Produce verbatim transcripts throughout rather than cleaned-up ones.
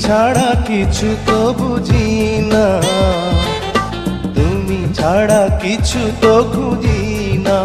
ছাড়া কিছু তো বুঝি না, তুমি ছাড়া কিছু তো খুঁজি না।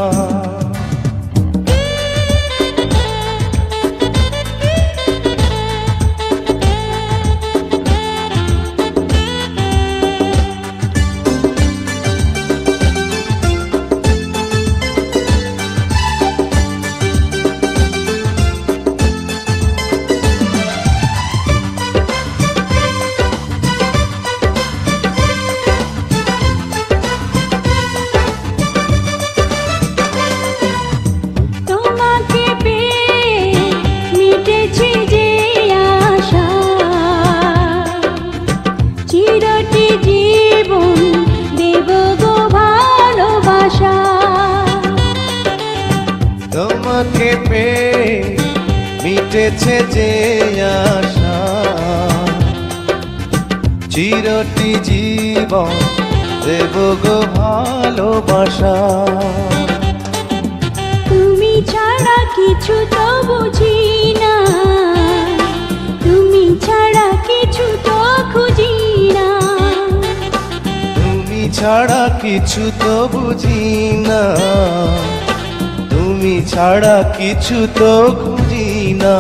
তোমাকে পেয়ে মিটেছে যে আশা, চিরটি জীবন দেব গো ভালোবাসা। তুমি ছাড়া কিছু তো বুঝি না, তুমি ছাড়া কিছু তো খুঁজি না। তুমি ছাড়া কিছু তো বুঝি না, তুমি ছাড়া কিছু তো খুঁজি না।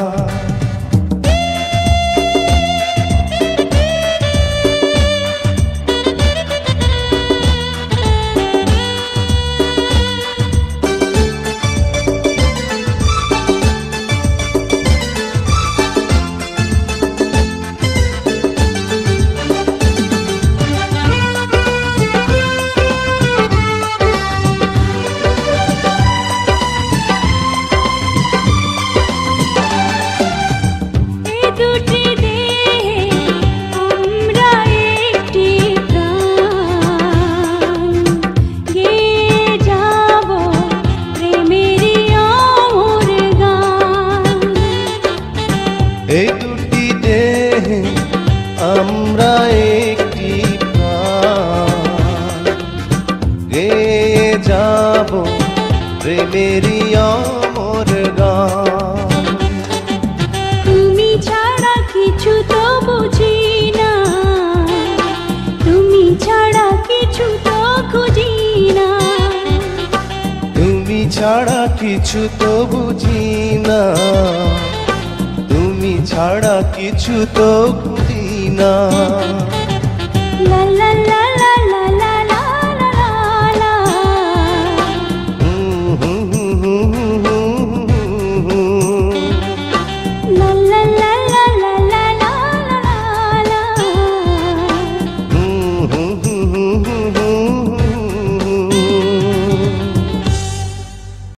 এই দুটি দেহে আমরা একটি প্রাণ, গেয়ে যাব প্রেমেরই অমর গান। তুমি ছাড়া কিছু তো বুঝি না, তুমি ছাড়া কিছু তো খুঁজি না। তুমি ছাড়া কিছু তো বুঝি না, তুমি ছাড়া কিছু তো খুঁজি না। লা লা লা